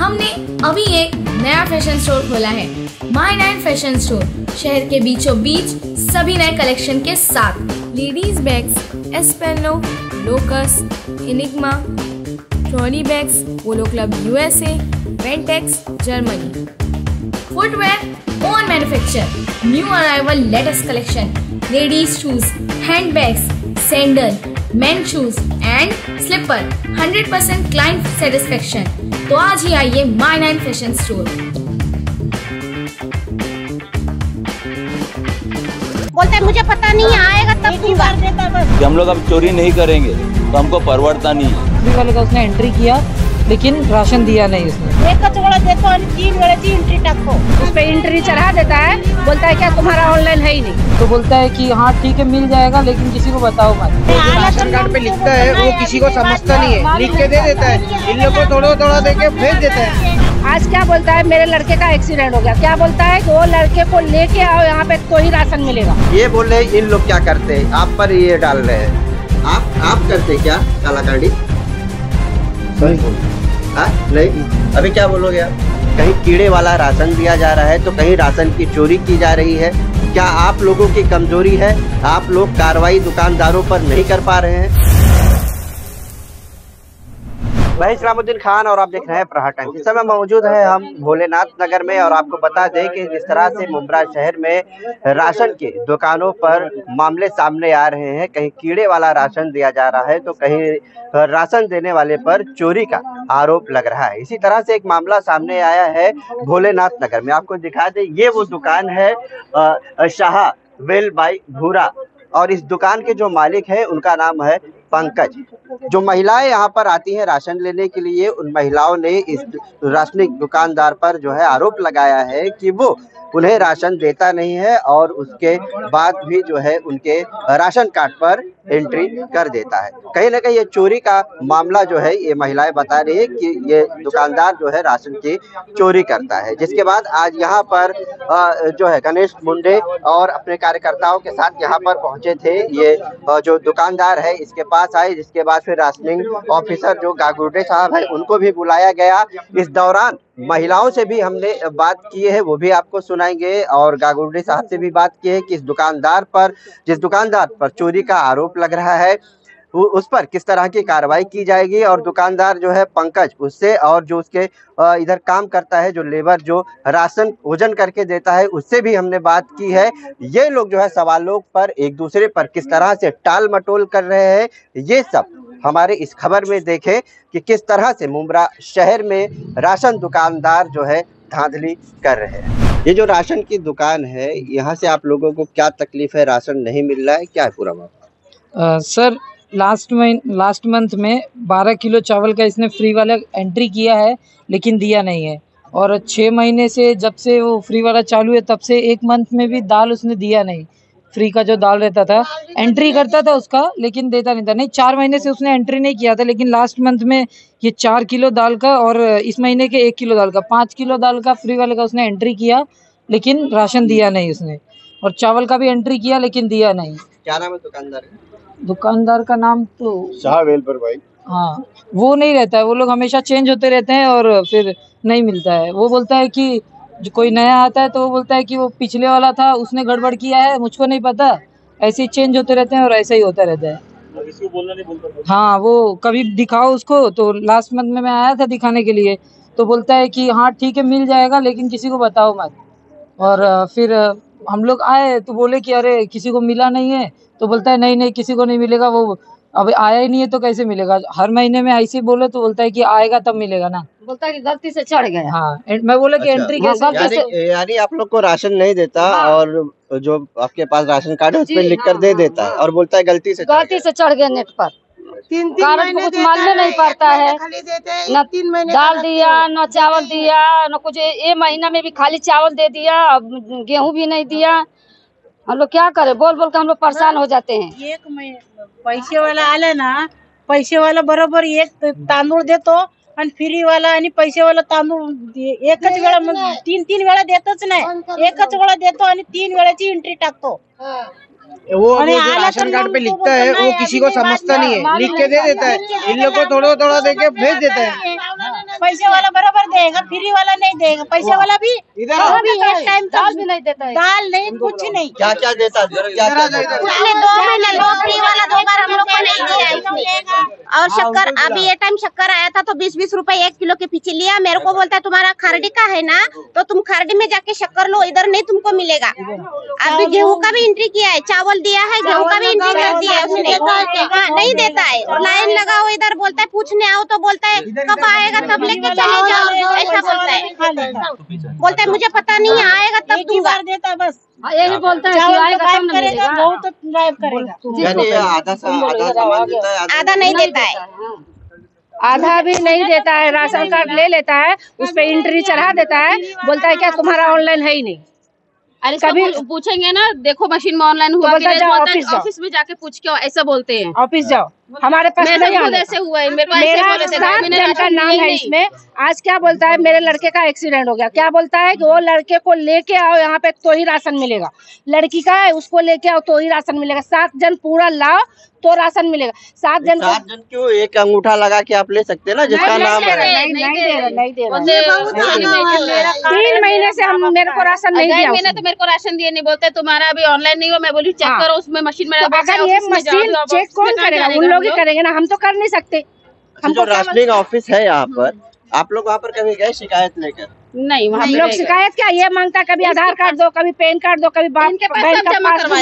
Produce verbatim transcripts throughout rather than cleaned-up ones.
हमने अभी एक नया फैशन स्टोर खोला है, माय नाइन फैशन स्टोर, शहर के बीचों बीच सभी नए कलेक्शन के साथ। Ladies bags, Espeno, Locus, Enigma, trolley bags, Polo Club USA, Ventex Germany. Footwear own manufacture, new arrival latest collection, ladies shoes, hand bags, sandal, men shoes and slipper, hundred percent client satisfaction. तो आज ही आइए my nine fashion store. बोलते हैं मुझे पता नहीं आएगा तब की बार देता बस। हम लोग अब चोरी नहीं करेंगे तो हमको परवड़ता नहीं है। वाले का उसने एंट्री किया लेकिन राशन दिया नहीं उसने। एक कचौड़ा देता और तीन वेळेची एंट्री टाकतो, उस पे एंट्री चढ़ा देता है, बोलता है क्या तुम्हारा ऑनलाइन है ही नहीं। तो बोलता है कि हाँ ठीक है मिल जाएगा लेकिन किसी को बताओ मत। राशन कार्ड पे लिखता है वो किसी को समझता नहीं है, लिख के दे देता है, इन लोगों को थोड़ा थोड़ा दे के भेज देता है। आज क्या बोलता है मेरे लड़के का एक्सीडेंट हो गया, क्या बोलता है वो लड़के को लेके आओ यहाँ पे तो ही राशन मिलेगा। ये बोल रहे इन लोग क्या करते हैं, आप पर ये डाल रहे हैं। आप आप करते क्या कालाकांडी? हाँ नहीं, अभी क्या बोलोगे आप? कहीं कीड़े वाला राशन दिया जा रहा है तो कहीं राशन की चोरी की जा रही है। क्या आप लोगों की कमजोरी है? आप लोग कार्रवाई दुकानदारों पर नहीं कर पा रहे हैं? मैं इस्लामुद्दीन खान और आप देख रहे हैं प्रहार टाइम्स। इस समय मौजूद है हम भोलेनाथ नगर में और आपको बता दें कि जिस तरह से मुंब्रा शहर में राशन की दुकानों पर मामले सामने आ रहे हैं, कहीं कीड़े वाला राशन दिया जा रहा है तो कहीं राशन देने वाले पर चोरी का आरोप लग रहा है। इसी तरह से एक मामला सामने आया है भोलेनाथ नगर में। आपको दिखा दें, ये वो दुकान है शाह वेल बाई भूरा और इस दुकान के जो मालिक है उनका नाम है पंकज। जो महिलाएं यहाँ पर आती हैं राशन लेने के लिए, उन महिलाओं ने इस राशनिक दुकानदार पर जो है आरोप लगाया है कि वो उन्हें राशन देता नहीं है और उसके बाद भी जो है उनके राशन कार्ड पर एंट्री कर देता है। कहीं ना कहीं ये चोरी का मामला जो है ये महिलाएं बता रही है कि ये दुकानदार जो है राशन की चोरी करता है। जिसके बाद आज यहाँ पर जो है गणेश मुंडे और अपने कार्यकर्ताओं के साथ यहाँ पर पहुंचे थे। ये जो दुकानदार है इसके पास आए, जिसके बाद फिर राशनिंग ऑफिसर जो गागुर्डे साहब है उनको भी बुलाया गया। इस दौरान महिलाओं से भी हमने बात की है, वो भी आपको सुनाएंगे और गागुर्डे साहब से भी बात की है कि इस दुकानदार पर जिस दुकानदार पर चोरी का आरोप लग रहा है उस पर किस तरह की कार्रवाई की जाएगी। और दुकानदार जो है पंकज, उससे और जो उसके इधर काम करता है जो लेबर जो राशन वजन करके देता है उससे भी हमने बात की है। ये लोग जो है सवालों पर एक दूसरे पर किस तरह से टाल मटोल कर रहे हैं, ये सब हमारे इस खबर में देखें कि किस तरह से मुंब्रा शहर में राशन दुकानदार जो है धांधली कर रहे हैं। ये जो राशन की दुकान है यहाँ से आप लोगों को क्या तकलीफ है? राशन नहीं मिल रहा है, क्या है पूरा मामला? सर लास्ट में लास्ट मंथ में बारह किलो चावल का इसने फ्री वाला एंट्री किया है लेकिन दिया नहीं है। और छः महीने से जब से वो फ्री वाला चालू है तब से एक मंथ में भी दाल उसने दिया नहीं। फ्री का जो दाल रहता था एंट्री करता था उसका लेकिन देता नहीं था। नहीं, चार महीने से उसने एंट्री नहीं किया था लेकिन लास्ट मंथ में ये चार किलो दाल का और इस महीने के एक किलो दाल का, पाँच किलो दाल का फ्री वाले का उसने एंट्री किया लेकिन राशन दिया नहीं उसने। और चावल का भी एंट्री किया लेकिन दिया नहीं। क्या नाम है दुकानदार का? दुकानदार का नाम तो शाह वेल पर भाई। हाँ, वो नहीं रहता है, वो लोग हमेशा चेंज होते रहते हैं और फिर नहीं मिलता है। वो बोलता है कि जो कोई नया आता है तो वो बोलता है कि वो पिछले वाला था उसने गड़बड़ किया है, मुझको नहीं पता। ऐसे ही चेंज होते रहते हैं और ऐसा ही होता रहता है। इसको बोलना नहीं बोलता। हाँ, वो कभी दिखाओ उसको, तो लास्ट मंथ में मैं आया था दिखाने के लिए तो बोलता है कि हाँ ठीक है मिल जाएगा लेकिन किसी को बताओ मत। और फिर हम लोग आए तो बोले कि अरे किसी को मिला नहीं है, तो बोलता है नहीं नहीं किसी को नहीं मिलेगा, वो अब आया ही नहीं है तो कैसे मिलेगा। हर महीने में ऐसे बोले तो बोलता है कि आएगा तब मिलेगा ना। बोलता है कि गलती से चढ़ गया। हाँ, मैं बोला कि अच्छा, एंट्री कैसे हाँ, गलती से यानी आप लोग को राशन नहीं देता। हाँ। और जो आपके पास राशन कार्ड है उस पर लिख कर दे देता है और बोलता है गलती से गलती से चढ़ गया नेट पर। तीन तीन महीने कुछ मालूम नहीं पड़ता है, न तीन महीने दाल दिया न चावल दिया न कुछ। ये महीना में भी खाली चावल दे दिया, अब गेहूँ भी नहीं दिया। हम लोग क्या करें, बोल बोल के हम लोग परेशान हो जाते हैं। एक पैसे वाला आला ना, पैसे वाला बरोबर एक तांदूळ देतो आणि फ्री वाला आणि पैसे वाला तांदूळ एकच वेळा तीन तीन वेळा देतच नाही, एकच वेळा देतो आणि तीन वेळाची एंट्री टाकतो। वो वो जो राशन कार्ड पे लिखता है वो किसी को समझता नहीं है, लिख के दे देता है, इन लोग को थोड़ा थोड़ा दे के भेज देता है। पैसे वाला बराबर देगा, फ्री वाला नहीं देगा। पैसे वाला भी वो भी एक टाइम दाल भी नहीं देता है, दाल नहीं कुछ नहीं। क्या क्या देता है? क्या क्या देता है? उसने दो महीने दो फ्री वाला दो बार हम लोग को नहीं दिया इसने। और शक्कर अभी ये टाइम शक्कर आया था तो बीस बीस रुपए एक किलो के पीछे लिया। मेरे को बोलता है तुम्हारा खरडी का है ना, तो तुम खरडी में जाके शक्कर लो, इधर नहीं तुमको मिलेगा। अभी गेहूं का भी एंट्री किया है, चावल दिया है, गेहूं का भी एंट्री कर दिया है उसने। हाँ, नहीं देता है। लाइन लगाओ इधर, बोलता है पूछने आओ तो बोलता है कब आएगा तब लेके चले जाओ, ऐसा बोलता है। बोलता है मुझे पता नहीं आएगा तब दूंगा। देता है बस यही बोलता है कि आएगा तब न मिलेगा। बहुत तो गायब करेगा। यानी आधा सा आधा सामान देता है, आधा नहीं देता है। आधा भी नहीं देता है। राशन कार्ड ले लेता है, उस पे एंट्री चढ़ा देता है, बोलता है क्या तुम्हारा ऑनलाइन है ही नहीं। अरे कभी पूछेंगे ना, देखो मशीन में ऑनलाइन हुआ तो कि नहीं, जाओ, बोलता है ऑफिस जाओ। ऑफिस में जाके पूछ के आओ, ऐसा बोलते हैं। ऑफिस जाओ, हमारे पास मेरे नहीं खुद आना। ऐसे हुआ है, मेरे पास ऐसे मेरा बोले थे, सात मैंने जन का राशन नाम दिया है ही इसमें। आज क्या बोलता है, मेरे लड़के का एक्सीडेंट हो गया, क्या बोलता है कि वो लड़के को लेके आओ यहाँ पे तो ही राशन मिलेगा। लड़की का है, उसको लेके आओ तो ही राशन मिलेगा। सात जन पूरा लाओ तो राशन मिलेगा। सात जन सात जन क्यों? एक अंगूठा लगा के आप ले सकते हैं ना, जिसका नाम है। नहीं नहीं दे रहा, नहीं दे रहा। तीन महीने से हम मेरे को राशन नहीं दिया। मैंने तो मेरे को राशन दिए नहीं, बोलते तुम्हारा अभी ऑनलाइन नहीं हुआ। मैं बोली चेक करो उसमें मशीन में। अगर ये मशीन चेक कौन करेगा? उन लोग ही करेंगे ना, हम तो कर नहीं सकते। हम जो राशनिंग ऑफिस है यहाँ पर, आप लोग वहाँ पर कभी गए शिकायत लेकर? नहीं, वहाँ हम लोग शिकायत क्या ये मांगता, कभी आधार कार्ड दो, कभी पैन कार्ड दो, कभी बैंक का पासबुक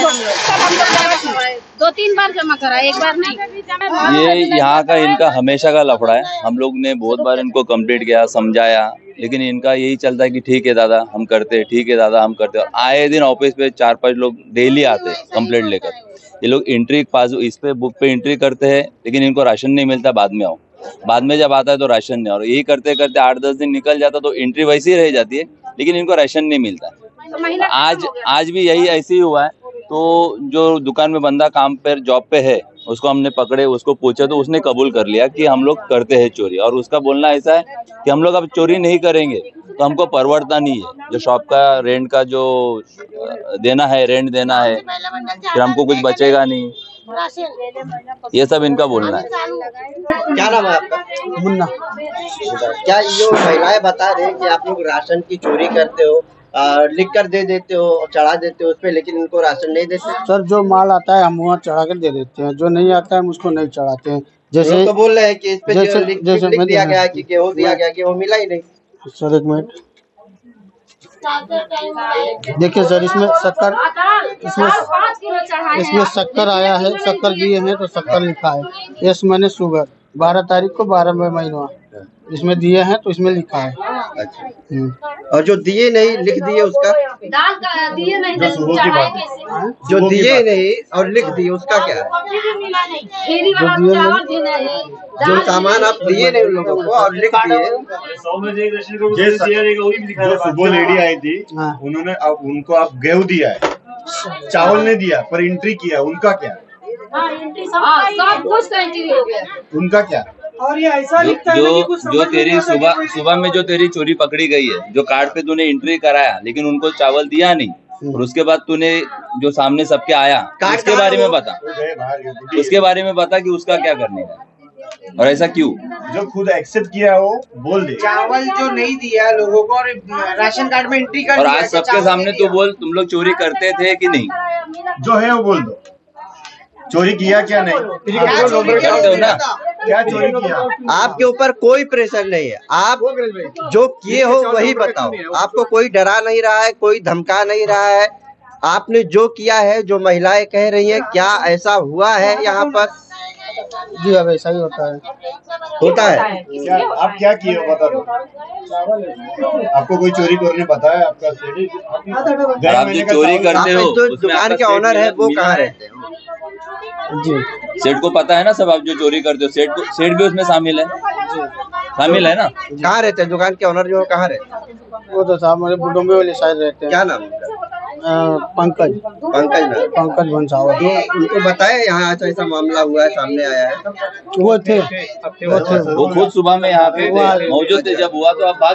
दो। दो तीन बार जमा करा, एक बार नहीं। ये यहाँ का इनका हमेशा का लफड़ा है। हम लोग ने बहुत बार इनको कंप्लीट किया, समझाया, लेकिन इनका यही चलता है कि ठीक है दादा हम करते हैं, ठीक है दादा हम करते हैं। आए दिन ऑफिस पे चार पांच लोग डेली आते हैं कंप्लेंट लेकर। ये लोग एंट्री पास इस पे बुक पे एंट्री करते हैं, लेकिन इनको राशन नहीं मिलता। बाद में आओ, बाद में जब आता है तो राशन नहीं। और यही करते करते आठ दस दिन निकल जाता तो एंट्री वैसी ही रह जाती है, लेकिन इनको राशन नहीं मिलता। आज आज भी यही ऐसे ही हुआ है। तो जो दुकान में बंदा काम पर जॉब पे है, उसको हमने पकड़े, उसको पूछा तो उसने कबूल कर लिया कि हम लोग करते हैं चोरी। और उसका बोलना ऐसा है कि हम लोग अब चोरी नहीं करेंगे तो हमको परवड़ता नहीं है। जो शॉप का रेंट का जो देना है, रेंट देना है, फिर हमको कुछ बचेगा नहीं। ये सब इनका बोलना है। क्या नाम है आपका? मुन्ना। क्या ये महिलाएं बता रहे हैं कि आप लोग राशन की चोरी करते हो, लिख कर दे देते हो और चढ़ा देते हो उस पे, लेकिन इनको राशन नहीं देते? सर जो माल आता है हम वहाँ चढ़ा कर दे देते हैं, जो नहीं आता है हम उसको नहीं चढ़ाते हैं। जैसे तो बोल रहे हैं कि इस पे जैसे, लिख, जैसे लिख दिया गया कि गेहूँ दिया गया, गेहूँ मिला ही नहीं। सर एक मिनट देखिए सर, इसमें शक्कर इसमें इसमें शक्कर आया है, शक्कर दिए हैं तो शक्कर लिखा है। यस मैंने शुगर बारह तारीख को बारह महीना इसमें दिए हैं तो इसमें लिखा है। अच्छा। और जो दिए नहीं लिख दिए उसका? दिए नहीं, जो दिए नहीं और लिख दिए उसका क्या है? जो सामान आप दिए नहीं उन लोगों को और लिख दिए। जो सुबह लेडी आई थी उन्होंने अब उनको आप गेहूं दिया है, चावल नहीं दिया पर एंट्री किया, उनका क्या? सब कुछ का एंट्री हो गया। उनका क्या? और ये ऐसा लिखता है जो जो तेरी सुबह सुबह में जो तेरी चोरी पकड़ी गई है, जो कार्ड पे तूने एंट्री कराया लेकिन उनको चावल दिया नहीं, और उसके बाद तूने जो सामने सबके आया उसके बारे में बता, उसके बारे में बता कि उसका क्या करने का और ऐसा क्यों? जो खुद एक्सेप्ट किया हो बोल दे। चावल जो नहीं दिया लोगों को और राशन कार्ड में एंट्री कर और आज सबके सामने तू बोल तुम लोग चोरी करते थे कि नहीं? जो है वो बोल दो, चोरी किया क्या नहीं? करते हो ना? क्या चोरी किया? आपके ऊपर कोई प्रेशर नहीं है, आप जो किए हो वही बताओ। आपको कोई डरा नहीं रहा है, कोई धमका नहीं रहा है। आपने जो किया है, जो महिलाएं कह रही हैं, क्या ऐसा हुआ है यहाँ पर? जी अब ऐसा ही होता है। होता है क्या आप क्या किए हो बता दो। आपको कोई चोरी करने बताया? आपका आप जो चोरी करते हो जो दुकान के ऑनर है वो कहाँ रहते हैं? जी सेठ को पता है ना सब, आप जो चोरी करते हो सेठ को, सेठ भी उसमें शामिल है, शामिल है ना? कहाँ रहते हैं दुकान के ऑनर जो कहाँ रहते हैं? वो तो साहब मेरे बुडोंगे वाले साइड रहते हैं। क्या नाम है? पंकज पंकज नाम। पंकज भंसावत। तो उनको बताया यहाँ ऐसा ऐसा मामला हुआ है, सामने आया है? वो थे वो थे वो खुद सुबह में यहाँ पे मौजूद थे, जब हुआ तो आप भाग गया हो।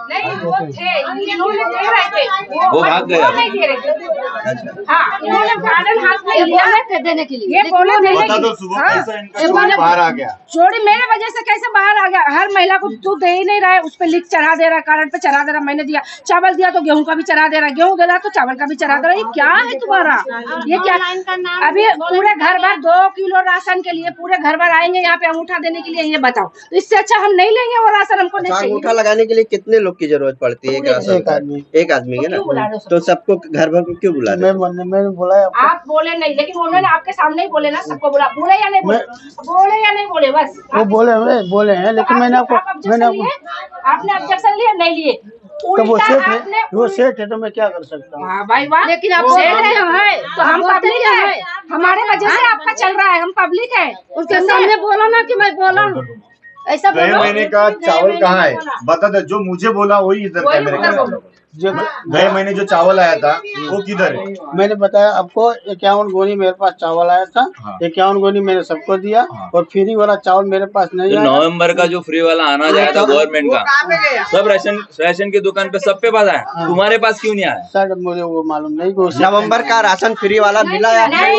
नहीं वो थे, इन्होंने दे रहे थे, वो भाग गए। वो नहीं दे रहे थे। हाँ, इन्होंने गार्डन हाथ में लिया है देने के लिए, ये बोले देने के लिए। सुबह कैसे इनका चोरी बाहर आ गया? चोरी मेरे वजह से कैसे बाहर आ गया? हर महिला को तू दे ही नहीं रहा है, उस पे लिख चढ़ा दे रहा है, कार्ड पे चढ़ा दे रहा। मैंने दिया चावल दिया तो गेहूं का भी चढ़ा दे रहा, गेहूं दे रहा तो चावल का भी चढ़ा दे रहा। ये क्या है तुम्हारा? ये क्या? अभी पूरे घर भर दो किलो राशन के लिए पूरे घर भर आएंगे यहाँ पे अंगूठा देने के लिए, ये बताओ। तो इससे अच्छा हम नहीं लेंगे वो राशन, हमको नहीं चाहिए। अंगूठा लगाने के लिए कितने लोग की जरूरत पड़ती है? एक आदमी, एक आदमी है ना, तो सबको घर भर को क्यों बुला रहे? मैंने बोला आप बोले नहीं, लेकिन उन्होंने आपके सामने ही बोले ना, सबको बोला। बोले या नहीं बोले? बोले या नहीं बोले? बस वो बोले बोले हैं, लेकिन मैंने आपको मैंने आपको आपने ऑब्जेक्शन लिए नहीं लिए? तो वो सेठ है, वो सेठ है तो मैं क्या कर सकता हूँ? हाँ भाई वाह, लेकिन आप सेठ है तो हम पब्लिक है, हमारे वजह से आपका चल रहा है, हम पब्लिक है। उसके सामने बोला ना कि मैं बोला ऐसा। गए महीने का चावल कहाँ है बता दे, जो मुझे बोला वही इधर कैमरे का। जो गए महीने जो चावल आया था वो किधर है? मैंने बताया आपको, इक्यावन गोनी मेरे पास चावल आया था। हाँ। इक्यावन गोनी मैंने सबको दिया। हाँ। और फ्री वाला चावल मेरे पास नहीं आया। नवंबर का जो फ्री वाला आना जाए था गवर्नमेंट का, सब राशन राशन की दुकान पे सब पे पास आया। हाँ। तुम्हारे पास क्यों नहीं आया? सर मुझे वो मालूम नहीं। नवंबर का राशन फ्री वाला मिला या नहीं?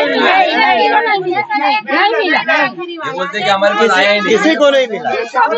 बोलते कि हमारे पास आया ही नहीं, किसी को नहीं मिला।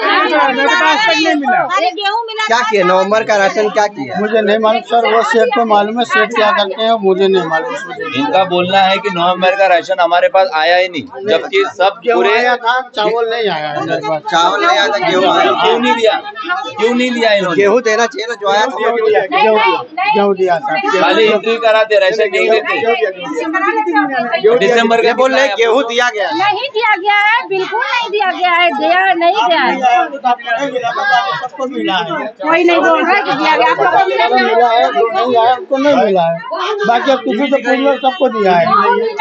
क्या किया नवंबर का राशन? क्या किया मुझे नहीं मालूम सर, वो सेठ को मालूम है, सेठ क्या करते हैं मुझे नहीं मालूम। इनका बोलना है कि नवंबर का राशन हमारे पास आया ही नहीं, जबकि सब पूरे आया था, चावल नहीं आया। चावल नहीं आया था, गेहूँ आया। क्यों नहीं दिया? क्यों नहीं दिया इन्होंने? गेहूँ देना चाहिए ना, जो आया गेहूँ दिया था। खाली एंट्री कराते, राशन नहीं देते। दिसंबर के बोल रहे गेहूँ दिया गया? नहीं दिया गया है, बिल्कुल नहीं दिया गया है, दिया नहीं गया है। सबको मिला है, कोई नहीं बोल रहा है कि दिया गया। मिला है, जो नहीं आया उनको नहीं मिला है। बाकी अब किसी से पूछ लो, सबको दिया है।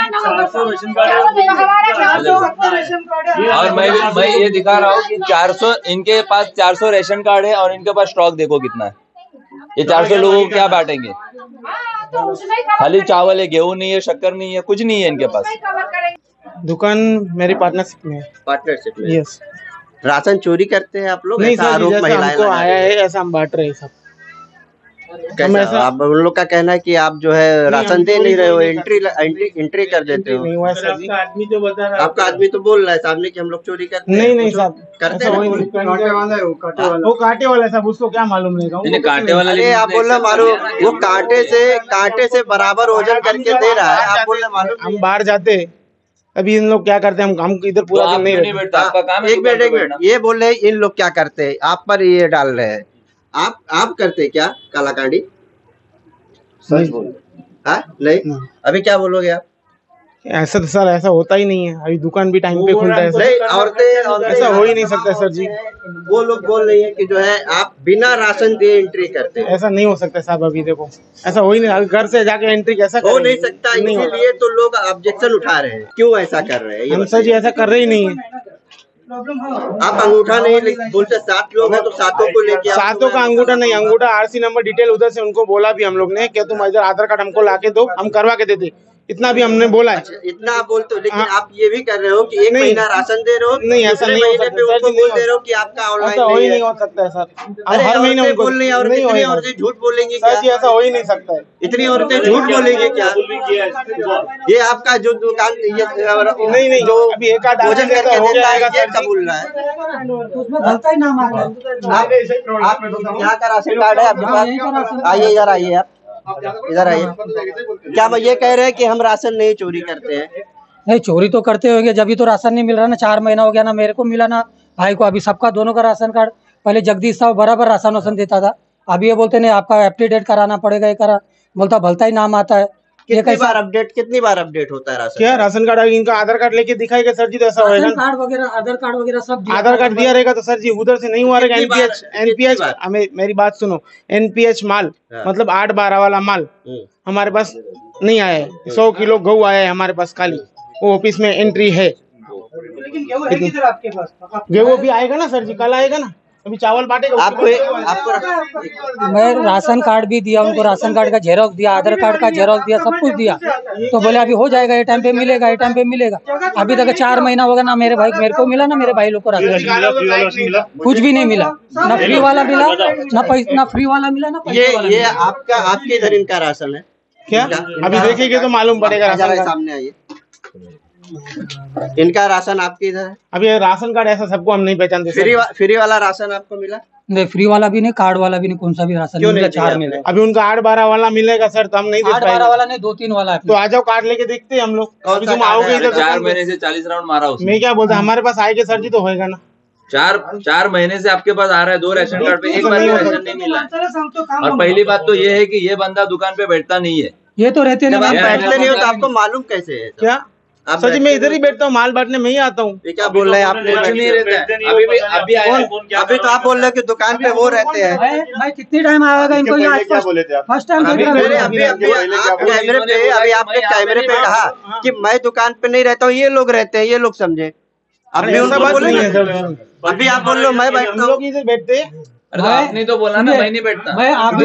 और मैं मैं ये दिखा रहा हूँ कि चार सौ इनके पास चार सौ रेशन कार्ड है और इनके पास स्टॉक देखो कितना है। ये चार सौ लोगों को क्या बांटेंगे? खाली चावल है, गेहूं नहीं है, शक्कर नहीं है, कुछ नहीं है इनके पास। दुकान मेरी पार्टनरशिप में है। पार्टनरशिप में? यस। राशन चोरी करते हैं आप लोग? नहीं सर, जैसा हमको आया है ऐसा हम बांट रहे हैं सब। कैसा? आप उन लोग का कहना है कि आप जो है राशन दे नहीं रहे हो, एंट्री एंट्री एंट्री कर देते हो। नहीं हुआ सर, आपका आदमी तो बता रहा है। आपका आदमी तो बोल रहा है सामने कि हम लोग चोरी करते हैं। नहीं नहीं साहब, करते हैं। कांटे वाला है, वो कांटे वाला वो कांटे वाला साहब, उसको क्या मालूम नहीं। नहीं कांटे वाला, अरे आप बोल रहे मालूम, वो कांटे से कांटे से बराबर वजन करके दे रहा है, आप बोल रहे मालूम। हम बाहर जाते, अभी इन लोग क्या करते हैं, हम हम इधर पूरा दिन नहीं बैठता। आपका काम एक मिनट एक मिनट, ये बोल रहे इन लोग क्या करते हैं, आप पर ये डाल रहे हैं। आप आप करते क्या कालाकांडी? सच बोल। हाँ नहीं, अभी क्या बोलोगे आप? ऐसा तो सर ऐसा होता ही नहीं है, अभी दुकान भी टाइम पे खुलता है सर। औरतें ऐसा हो ही नहीं सकता सर जी। वो लोग बोल रही है कि जो है आप बिना राशन दिए एंट्री करते हैं। ऐसा नहीं हो सकता साहब, अभी देखो ऐसा हो ही नहीं, घर से जाके एंट्री कैसा हो नहीं सकता, इसीलिए तो लोग ऑब्जेक्शन उठा रहे हैं। क्यों ऐसा कर रहे हैं? हम सर जी ऐसा कर रहे ही नहीं है। आप अंगूठा नहीं बोलते, सात लोग हैं तो सातों को लेके? सातों का अंगूठा नहीं, अंगूठा आरसी नंबर डिटेल उधर से उनको बोला भी हम लोग ने कि तुम इधर आधार कार्ड हमको लाके दो, हम करवा के देते। इतना भी हमने बोला है। अच्छा, इतना आप बोलते हो, लेकिन आप ये भी कर रहे हो कि एक महीना राशन दे रहे हो, नहीं ऐसा नहीं हो सकता सर जी, बोल दे रहे हो कि आपका ऑनलाइन हो ही नहीं हो सकता है सर। अरे हर महीने बोल रही है, और इतनी औरतें झूठ बोलेंगी सर जी, ऐसा हो ही नहीं सकता है। इतनी औरतें झूठ बोलेंगी क्या? ये आपका जो दुकान नहीं नहीं जो अभी एक आध भोजन करके देता है, ये कबूल रहा है। आप यहाँ का राशन कार्ड है आपके पास? आइए यार, आइए आप इधर आइए। क्या वो ये कह रहे हैं कि हम राशन नहीं चोरी करते हैं? नहीं, चोरी तो करते होंगे, जब भी तो राशन नहीं मिल रहा ना। चार महीना हो गया ना, मेरे को मिला ना भाई को, अभी सबका दोनों का राशन कार्ड। पहले जगदीश साहब बराबर राशन वासन देता था, अभी ये बोलते नहीं आपका अपडेट कराना पड़ेगा, ये करा बोलता भलता ही नाम आता है। कितनी बार अपडेट कितनी बार अपडेट होता है राशन? क्या राशन कार्ड इनका आधार कार्ड लेके दिखाएगा सर जी, तो ऐसा होएगा। कार्ड वगैरह आधार कार्ड वगैरह सब आधार कार्ड दिया रहेगा तो सर जी उधर से नहीं हुआ रहेगा। एनपीएच एनपीएच हमें मेरी बात सुनो, एनपीएच माल मतलब आठ बारह वाला माल हमारे पास नहीं आया है। सौ किलो गेहूं आया है हमारे पास खाली, वो ऑफिस में एंट्री है। गेहूं भी आएगा ना सर जी, कल आएगा ना। अभी चावल बांटेगा आपको आपको मैं राशन कार्ड भी दिया उनको, राशन कार्ड का जेरोक्स दिया, आधार कार्ड का जेरोक्स दिया, सब कुछ दिया। तो बोले अभी हो जाएगा, ये टाइम पे मिलेगा, ये टाइम पे मिलेगा। अभी तक चार महीना हो गया ना मेरे भाई मेरे को मिला ना मेरे भाई लोग को राशन, कुछ भी नहीं मिला, ना फ्री वाला मिला, ना पैसा, ना फ्री वाला मिला, ना ये ये आपका आपके इधर इनका राशन है क्या? अभी देखेंगे तो मालूम पड़ेगा। सामने आइए, इनका राशन आपके इधर है। अभी राशन कार्ड ऐसा सबको हम नहीं पहचानते। फ्री वा, फ्री वाला राशन आपको मिला? नहीं, फ्री वाला भी नहीं, कार्ड वाला भी नहीं, कौन सा भी राशन क्यों मिला? नहीं चार मिले। अभी उनका आठ बारह वाला मिलेगा सर, तो हम नहीं आठ बारह वाला नहीं, दो तीन वाला है। तो आ जाओ कार्ड लेके देखते हैं हम लोग। अभी तुम आओगे इधर, चार महीने से चालीस राउंड मारा उसने। मैं क्या बोलता, हमारे पास आएगा सर जी तो होएगा ना। चार चार महीने से आपके पास आ रहा है, दो राशन कार्ड पे एक बार भी राशन नहीं मिला। और पहली बात तो ये है कि ये बंदा दुकान पे बैठता नहीं है। ये तो रहते नहीं, बैठते नहीं हो तो आपको मालूम कैसे है? क्या सर जी, मैं इधर ही बैठता हूँ, माल बांटने में ही आता हूँ। ये क्या बोल रहे हैं आपने? नहीं रहता है अभी भी। अभी आया, अभी तो आप बोल रहे हो कि दुकान पे वो रहते हैं। भाई कितनी टाइम आएगा इनको? क्या बोले थे आप? फर्स्ट टाइम अभी अभी अभी कैमरे पे अभी आपने कैमरे पे कहा कि मैं दुकान पे नहीं रहता हूँ, ये लोग रहते हैं, ये लोग समझे। अभी उनको बोलेंगे, अभी आप बोल रहे हो मैं बैठता हूँ, इधर बैठते। आपने तो बोला ना मैं नहीं बैठता। मैं आप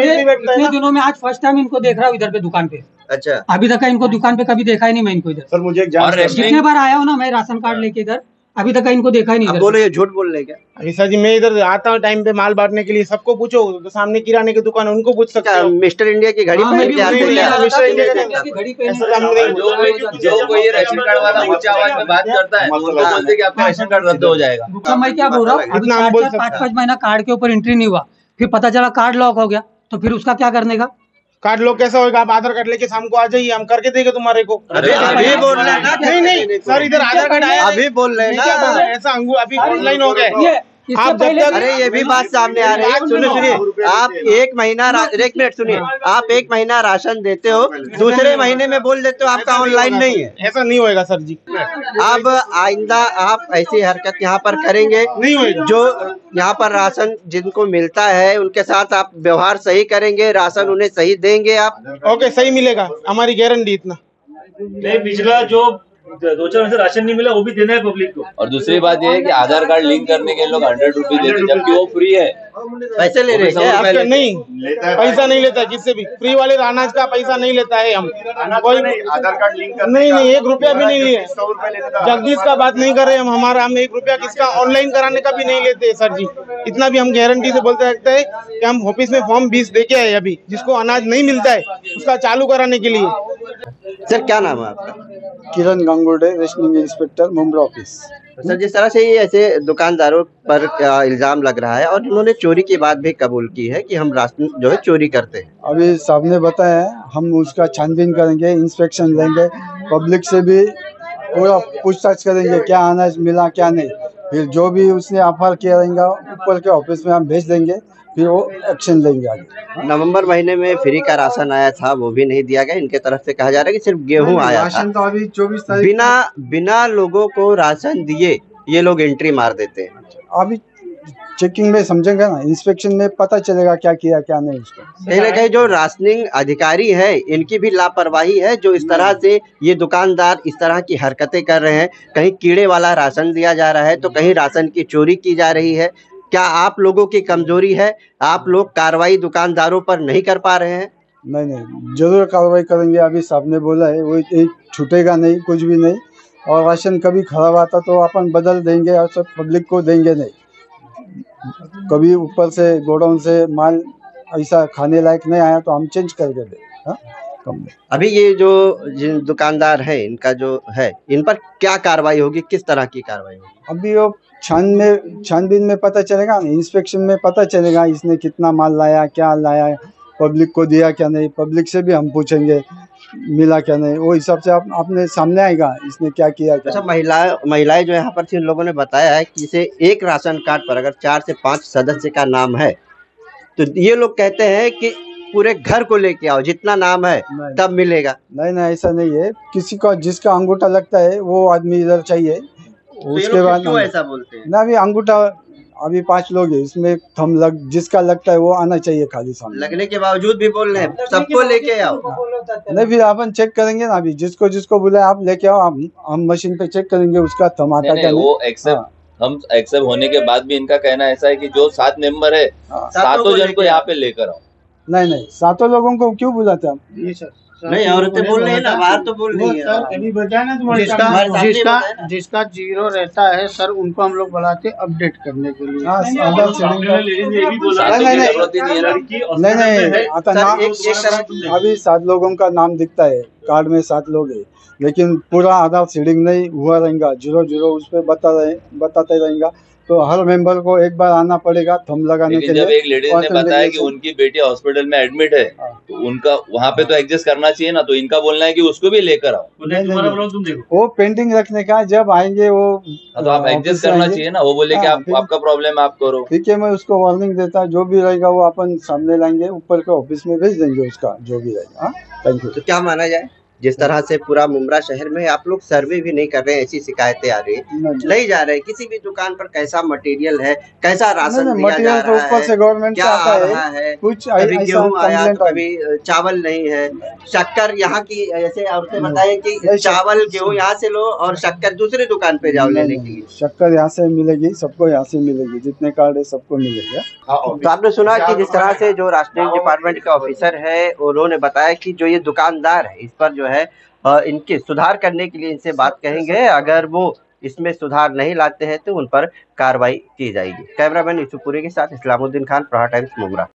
इतने दिनों में आज फर्स्ट टाइम इनको देख रहा हूँ इधर पे दुकान पे। अच्छा, अभी तक इनको दुकान पे कभी देखा ही नहीं मैं इनको इधर। सर मुझे एक जांच कितने बार आया हूँ ना मैं राशन कार्ड लेके इधर, अभी तक इनको देखा ही नहीं। बोलो ये झूठ बोल रहे क्या? अभी सर जी मैं इधर आता हूँ टाइम पे माल बांटने के लिए, सबको पूछो, तो सामने किराने की दुकान है उनको पूछ सकते हो। मिस्टर इंडिया की घड़ी पहन के आते हैं क्या? मिस्टर इंडिया का ऐसा काम नहीं। जो कोई जो कोई राशन कार्ड वाला ऊंचा आवाज में बात करता है, उनको बोलते कि आपका राशन कार्ड रद्द हो जाएगा। मैं क्या बोल रहा हूँ, पाँच पाँच महीना कार्ड के ऊपर एंट्री नहीं हुआ, फिर पता चला कार्ड लॉक हो गया, तो फिर उसका क्या करने का? कार्ड लोग कैसा होगा? आप आधार कार्ड लेके शाम को आ जाइए, हम करके देंगे तुम्हारे को। अभी अभी बोल रहे हैं ना? नहीं नहीं सर, इधर आधार कार्ड आया, अभी बोल रहे हैं ना? ऐसा अंगूर अभी ऑनलाइन हो गया। आप जब तक, अरे ये भी बात सामने आ रही है। सुनिए सुनिए, आप एक महीना एक मिनट सुनिए, आप एक महीना राशन देते हो, दूसरे महीने में बोल देते हो आपका ऑनलाइन नहीं है। ऐसा नहीं होएगा सर जी। अब आइंदा आप ऐसी हरकत यहाँ पर करेंगे नहीं होएगा। जो यहाँ पर राशन जिनको मिलता है उनके साथ आप व्यवहार सही करेंगे, राशन उन्हें सही देंगे आप? ओके, सही मिलेगा, हमारी गारंटी इतना। नहीं, पिछला जो दो चार महीने से राशन नहीं मिला वो भी देना है पब्लिक को। और दूसरी बात ये है कि आधार कार्ड लिंक करने के लोग हंड्रेड रुपीज देते, जबकि वो फ्री है। पैसे ले रहे हैं? नहीं, पैसा नहीं लेता किससे भी। फ्री वाले अनाज का पैसा नहीं लेता है हम कोई। आधार कार्ड लिंक नहीं नहीं, एक रुपया भी नहीं है। जगदीश का बात नहीं कर रहे हम, हमारा हम एक रुपया किसका ऑनलाइन कराने का भी नहीं लेते सर जी। इतना भी हम गारंटी से बोलते रखते हैं कि हम ऑफिस में फॉर्म बीस देके आए अभी, जिसको अनाज नहीं मिलता है उसका चालू कराने के लिए। सर क्या नाम है आपका? Kiran Gangurde, rationing inspector, Mumbra office. Sir जिस तरह से ये ऐसे दुकानदारों पर इल्जाम लग रहा है और उन्होंने चोरी की बात भी कबूल की है कि हम राशन जो है चोरी करते हैं, अभी साहब ने बताया हम उसका छानबीन करेंगे, इंस्पेक्शन लेंगे, पब्लिक से भी पूरा पूछताछ करेंगे क्या अनाज मिला क्या नहीं, फिर जो भी उसने ऑफर किया रहेगा ऊपर के ऑफिस में हम भेज देंगे, फिर वो एक्शन लेंगे आगे। नवंबर महीने में फ्री का राशन आया था, वो भी नहीं दिया गया। इनके तरफ से कहा जा रहा है कि सिर्फ गेहूं आया राशन था। तो अभी चौबीस तारीख बिना बिना लोगों को राशन दिए ये लोग एंट्री मार देते हैं। अभी चेकिंग में समझेंगे ना, इंस्पेक्शन में पता चलेगा क्या किया क्या नहीं उसका। कहीं ना कहीं जो राशनिंग अधिकारी है इनकी भी लापरवाही है, जो इस तरह से ये दुकानदार इस तरह की हरकतें कर रहे हैं। कहीं कीड़े वाला राशन दिया जा रहा है तो कहीं राशन की चोरी की जा रही है। क्या आप लोगों की कमजोरी है? आप लोग कार्रवाई दुकानदारों पर नहीं कर पा रहे हैं? नहीं नहीं, जरूर कार्रवाई करेंगे। अभी साहब ने बोला है वो एक छूटेगा नहीं, कुछ भी नहीं। और राशन कभी खराब आता तो अपन बदल देंगे और सब पब्लिक को देंगे नहीं। कभी ऊपर से गोडाउन से माल ऐसा खाने लायक नहीं आया तो हम चेंज करके दें। अभी ये जो जिन दुकानदार है इनका जो है, इन पर क्या कार्रवाई होगी, किस तरह की कार्रवाई होगी? अभी वो छान में छानबीन में पता चलेगा, इंस्पेक्शन में पता चलेगा इसने कितना माल लाया, क्या लाया, पब्लिक को दिया क्या नहीं। पब्लिक से भी हम पूछेंगे मिला क्या नहीं, वो हिसाब से आप अपने सामने आएगा इसने क्या किया क्या। अच्छा, महिला महिलाएं जो यहाँ पर थी, इन लोगों ने बताया है कि इसे एक राशन कार्ड पर अगर चार से पांच सदस्य का नाम है तो ये लोग कहते हैं कि पूरे घर को लेके आओ, जितना नाम है तब मिलेगा। नहीं नहीं, ऐसा नहीं है। किसी को जिसका अंगूठा लगता है वो आदमी इधर चाहिए। तो उसके बाद क्यों ऐसा बोलते हैं? ना, अभी अंगूठा अभी पांच लोग हैं इसमें, थम लग जिसका लगता है वो आना चाहिए खाली सामने। लगने के बावजूद भी बोल रहे हैं सबको लेके आओ। नहीं, फिर अपन चेक करेंगे ना। अभी जिसको जिसको बुलाए आप लेके आओ, हम हम मशीन पे चेक करेंगे उसका थम आता क्या नहीं। वो एक्सेप्ट हम एक्सेप्ट होने के बाद भी इनका कहना ऐसा है कि जो सात मेंबर है सातों जन को यहाँ पे लेकर आओ। नहीं नहीं, सातों लोगों को क्यों बुलाते हम? ये सर नहीं, औरतें बोल रही है ना, बाहर तो बोल रही है। अभी बताया ना तुम्हारे जिसका जिसका जिसका जीरो रहता है सर, उनको हम लोग बुलाते अपडेट करने के लिए। हाँ, आधार सीडिंग नहीं नहीं आता नाम, अभी सात लोगों का नाम दिखता है कार्ड में, सात लोग है, लेकिन पूरा आधार सीडिंग नहीं हुआ रहेगा, जीरो जीरो उस पर बता रहे बताते रहेगा, तो हर मेंबर को एक बार आना पड़ेगा थम लगाने के लिए। जब एक लेडीज ने बताया कि उनकी बेटी हॉस्पिटल में एडमिट है, तो उनका वहाँ पे तो एडजस्ट करना चाहिए ना, तो इनका बोलना है कि उसको भी लेकर आओ। वो पेंटिंग रखने का, जब आएंगे वो तो आप एडजस्ट करना चाहिए ना। वो बोले कि आप आपका प्रॉब्लम आप करो, ठीक है, मैं उसको वार्निंग देता, जो भी रहेगा वो अपन सामने लाएंगे, ऊपर के ऑफिस में भेज देंगे उसका जो भी रहेगा। Thank you. तो क्या माना जाए, जिस तरह से पूरा मुंब्रा शहर में आप लोग सर्वे भी नहीं कर रहे हैं, ऐसी शिकायतें आ रही है, नहीं जा रहे किसी भी दुकान पर कैसा मटेरियल है, कैसा राशन दिया जा रहा है, ऊपर से गवर्नमेंट क्या आ रहा है, कुछ कभी गेहूँ आया तो कभी चावल नहीं है, शक्कर यहाँ की ऐसे औरतें बताए कि चावल गेहूँ यहाँ से लो और शक्कर दूसरी दुकान पे जाओ लेने के लिए। शक्कर यहाँ से मिलेगी, सबको यहाँ से मिलेगी, जितने कार्ड है सबको मिलेगा। तो आपने सुना कि जिस तरह से जो राशन डिपार्टमेंट के ऑफिसर है उन्होंने बताया कि जो ये दुकानदार है इस पर जो है इनके सुधार करने के लिए इनसे बात कहेंगे, अगर वो इसमें सुधार नहीं लाते हैं तो उन पर कार्रवाई की जाएगी। कैमरामैन यूसुफ पुरी के साथ इस्लामुद्दीन खान, प्रहार टाइम्स, मुंब्रा।